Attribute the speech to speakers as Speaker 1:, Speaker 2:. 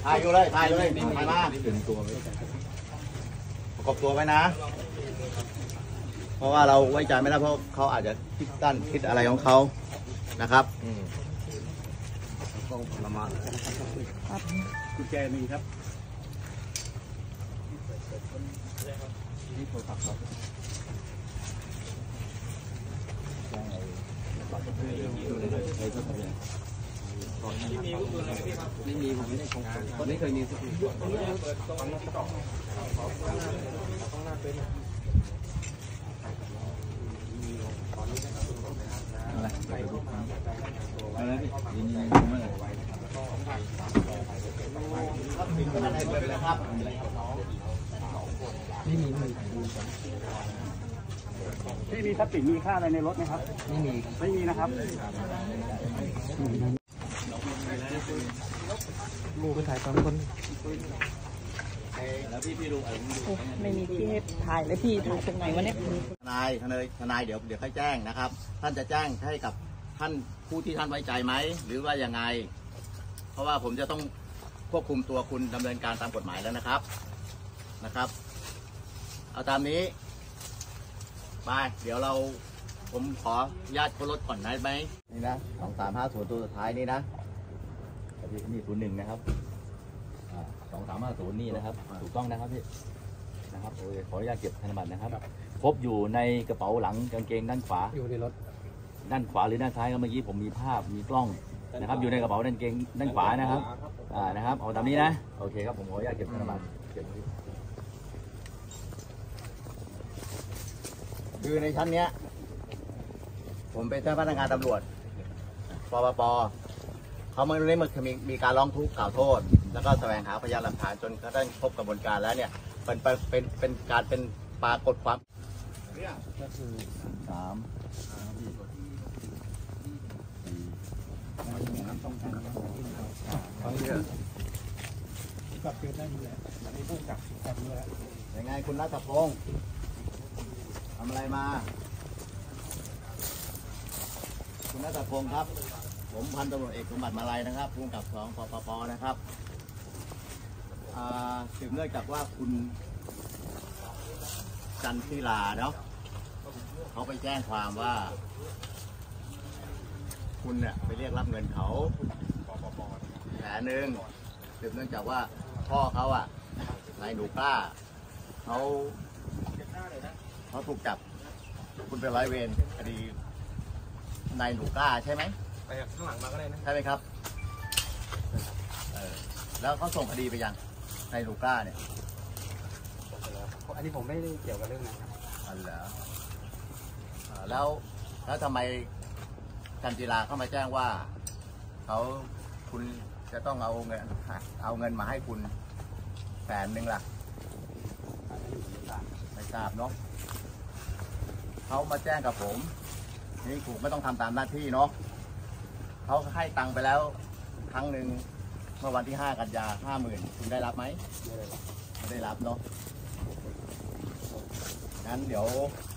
Speaker 1: ถ่ายอยู่เลยถ่ายเลยถ่ายมาประกบตัวไว้นะเพราะว่าเราไว้ใจไม่ได้เพราะเขาอาจจะคิดสั้นคิดอะไรของเขานะครับต้องละมากุญแจมีครับนี่โทรศัพท์ครับไม่มีผมไม่ได้คงตอนนี้เคยมีสักทีอะไรพี่ยินดีเมื่อไหร่ครับปิดอะไรเลยครับไม่มีพี่มีทรัพย์สินมีค่าอะไรในรถไหมครับไม่มีนะครับมูไปถ่ายตอนคนแล้วพี่ดู
Speaker 2: ไม่มีที่ให้ถ่ายเลยพี่ถ่ายตรงไหนวะเนี่ย
Speaker 1: ทนายเดี๋ยวค่อยแจ้งนะครับท่านจะแจ้งให้กับท่านผู้ที่ท่านไว้ใจไหมหรือว่ายังไงเพราะว่าผมจะต้องควบคุมตัวคุณดำเนินการตามกฎหมายแล้วนะครับเอาตามนี้ไปเดี๋ยวผมขอญาติคนรถก่อนได้ไหมนี่นะ2350ตัวสุดท้ายนี่นะนี่01นะครับ2350นี่นะครับถูกต้องนะครับพี่นะครับโอเคขออนุญาตเก็บธนบัตรนะครับพบอยู่ในกระเป๋าหลังกางเกงด้านขวาอยู่ในรถด้านขวาหรือด้านซ้ายก็เมื่อกี้ผมมีภาพมีกล้องนะครับอยู่ในกระเป๋าด้านเกงด้านขวานะครับนะครับเอาตามนี้นะโอเคครับผมขออนุญาตเก็บธนบัตรคือในชั้นเนี้ยผมเป็นเจ้าพนักงานตำรวจปปเขาไม่ได้มีการร้องทุกข์กล่าวโทษแล้วก็แสวงหาพยานหลักฐานจนกระทั่งครบกระบวนการแล้วเนี่ยเป็นการเป็นปรากฏความเนี่ยก็คือ3จับเกิดได้ดีแหละอันนี้ต้องจับเลยยังไงคุณรัฐพงศ์ทำอะไรมาคุณรัฐพงศ์ครับผมพันตำรวจเอกสมบัติมาลัยนะครับผู้กำกับ2 ปปนะครับสืบเนื่องจากว่าคุณจันทิลาเนาะเขาไปแจ้งความว่าคุณเนี่ยไปเรียกรับเงินเขา100,000สืบเนื่องจากว่าพ่อเขานายหนูกล้าเขาถูกจับคุณเป็นร้อยเวรคดีนายหนูกล้าใช่ไหมไปข้างหลังมาก็ได้นะใช่ไหมครับแล้วเขาส่งคดีไปยังนายหนูกล้าเนี่ย
Speaker 3: อันนี้ผมไม่ได้เกี่ยวกับเรื่องนั้นครับ
Speaker 1: เหรอแล้วทำไมจันจิราเข้ามาแจ้งว่าคุณจะต้องเอาเงินมาให้คุณ100,000ล่ะไม่ทราบเนาะเขามาแจ้งกับผมนี่ถูกไม่ต้องทำตามหน้าที่เนาะเขาให้ตังค์ไปแล้วครั้งหนึ่งเมื่อวันที่5 กันยา 50,000คุณได้รับไหมไม่ได้รับเนาะงั้นเดี๋ยว